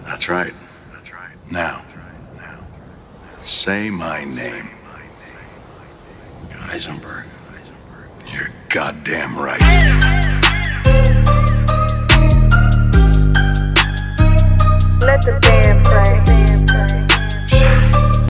That's right. Now, say my name. Heisenberg. You're goddamn right. Let the band play.